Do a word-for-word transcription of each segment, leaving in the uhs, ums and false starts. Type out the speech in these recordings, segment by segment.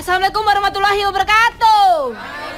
Assalamualaikum warahmatullahi wabarakatuh.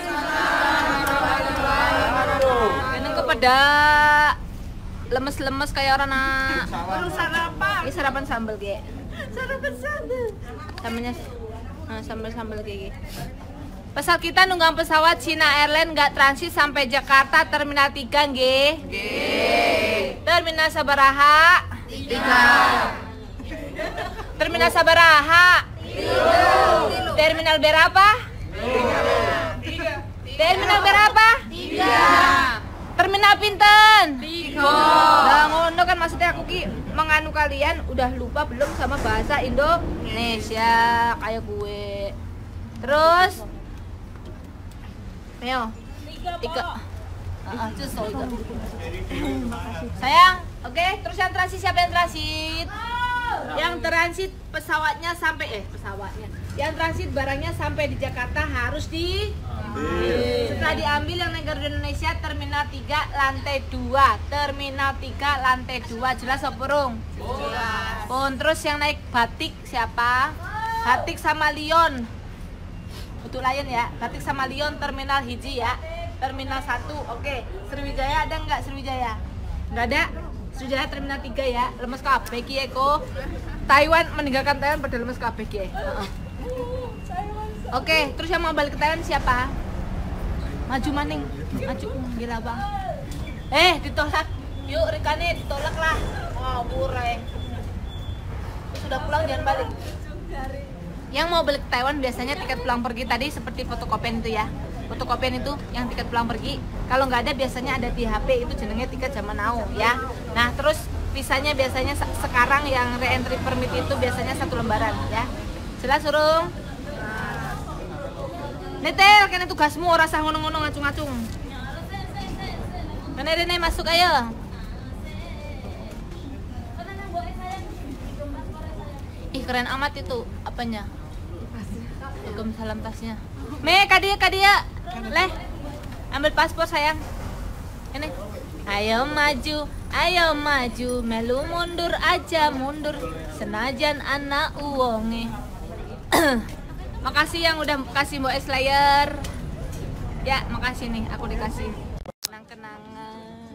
Ini kepada lemes-lemes kayak orang nak. Baru sarapan. Ini sarapan sambal ge. Sarapan sambal. Sambalnya nah, sambal-sambal kayak gini. Pesawat kita nunggang pesawat China Airlines nggak transit sampai Jakarta Terminal tiga nggih. Nggih. Terminal sabaraha? tiga. Terminal sabaraha? tiga. Terminal berapa? tiga. Terminal berapa? tiga. Terminal pinten? tiga. Nah, ngono kan maksudnya aku ki menganu kalian udah lupa belum sama bahasa Indonesia kayak gue. Terus ayo. Tiga. Heeh, cus itu. Sayang, oke, okay. Terus yang transit siapa yang transit? Yang transit pesawatnya sampai eh pesawatnya. Yang transit barangnya sampai di Jakarta harus di ambil. Setelah diambil yang naik Garuda Indonesia Terminal tiga lantai dua. Terminal tiga lantai dua. Jelas apa burung? Jelas. Pun terus yang naik Batik siapa? Batik sama Lion. Untuk Lion ya. Batik sama Lion Terminal hiji ya. Terminal satu. Oke. Sriwijaya ada nggak Sriwijaya? Nggak ada. Sriwijaya Terminal tiga ya. Lemes kabeh ki eko. Taiwan meninggalkan Taiwan pada lemes kabeh ki. Heeh. Oke, terus yang mau balik ke Thailand siapa? Maju maning, maju, gila bang. Eh, ditolak, yuk Rikane ditolak lah. Ngawur eh. Sudah pulang jangan balik. Yang mau balik ke Taiwan biasanya tiket pulang pergi tadi seperti fotokopian itu ya. Fotokopian itu yang tiket pulang pergi. Kalau nggak ada biasanya ada di H P itu jenenge tiket zaman now ya. Nah terus visanya biasanya sekarang yang re-entry permit itu biasanya satu lembaran ya. Jelas surung? Netel, kena tugasmu ora sah ngono-ngono ngacung-ngacung. Kene rene masuk ayo. Ih keren amat itu apanya? Welcome salam tasnya. Me kadia kadia. Leh. Ambil paspor sayang. Ini. Ayo maju, ayo maju, melu mundur aja mundur. Senajan anak uwonge. Makasih yang udah kasih Mbok es layer. Ya, makasih nih, aku dikasih kenang-kenangan.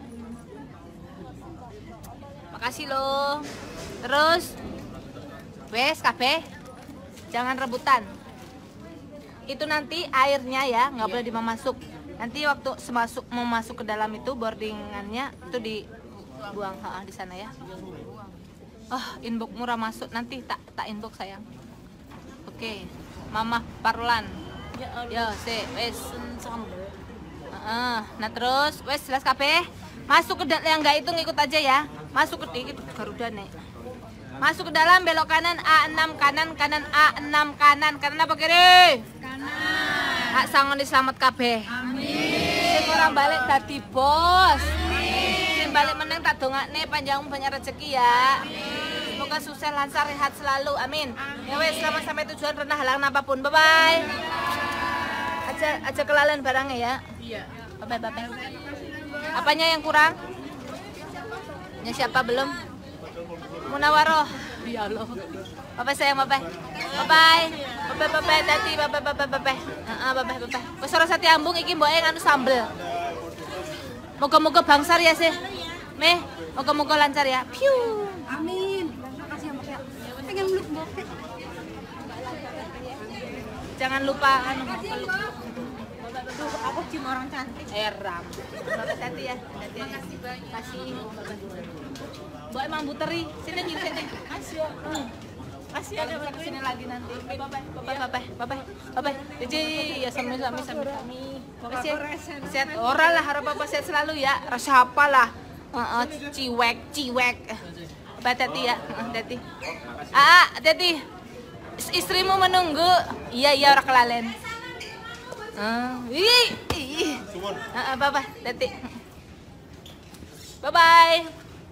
Makasih loh. Terus wes kabeh. Jangan rebutan. Itu nanti airnya ya, nggak boleh dimasuk. Nanti waktu semasuk mau masuk ke dalam itu boardingannya itu dibuang ha, di sana ya. Oh, inbox murah masuk nanti tak tak inbox sayang. Oke. Okay. Mama Parlan. Ya, se, wes. Uh, nah terus, wes jelas kabeh. Masuk ke dalam yang enggak itu ngikut aja ya. Masuk ke dikit Garuda nek. Masuk ke dalam belok kanan A enam kanan kanan A enam kanan. Kanan apa kiri? Kanan. Hak sangon diselamat kabeh. Amin. Sing ora balik dadi bos. Amin. Sing balik meneng tak dongakne panjang banyak rezeki ya. Amin. Semoga sukses, lancar, sehat selalu. Amin. Amin. Ya wes, selamat sampai tujuan, pernah halangan apapun. Bye bye. Aja aja kelalen barangnya ya. Iya. Bye bye bye. Apanya yang kurang? Ya siapa belum? Munawaroh. Ya Allah. Bye bye sayang, bye bye. Bye bye. Bye bye bye tadi, bye bye bye bye bye. Heeh, bye bye bye bye. Wes ora sate ambung iki mboke nganu sambel. Moga-moga bangsar ya sih. Meh, moga-moga lancar ya. Piu. Amin. Pengen meluk bokeh. Jangan lupa anu peluk. Tuh, aku cium orang cantik. Eram. Hati-hati ya. Hati ya. Makasih banyak. Kasih. Mbak emang buteri. Sini sini sini. Masih. Masih ada bisa kesini lagi nanti. Bye bye. Bye bye. Bye bye. Bye bye. Bye bye. Jadi ya sami-sami sami-sami. Sehat. Ora lah harap Bapak sehat selalu ya. Rasa apalah. Heeh, ciwek, ciwek. Hati-hati ya, hati-hati. Ah, hati-hati. Istrimu menunggu. Iya, iya ora kelalen. Ah, ih, ih. Heeh, bye-bye, hati-hati. Bye-bye.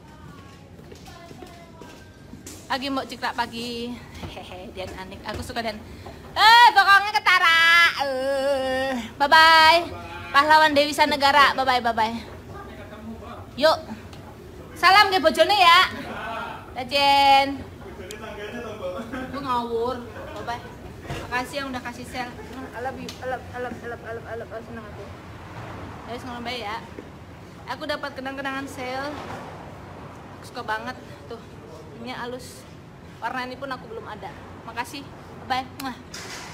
Pagi mbok cikrak pagi. Hehe, Dian Anik. Aku suka dan eh pokoknya ketara. Eh, bye-bye. Pahlawan Dewi Sanegara. Bye-bye, bye-bye. Yuk. Salam ke bojone ya. Dajen. Gue ngawur. Bye bye. Makasih yang udah kasih sel. Alap, alap, alap, alap, alap, alap, alap, senang aku. Ya, senang banget ya. Aku dapat kenang-kenangan sel. Aku suka banget tuh. Ini halus. Warna ini pun aku belum ada. Makasih. Bye. Mwah.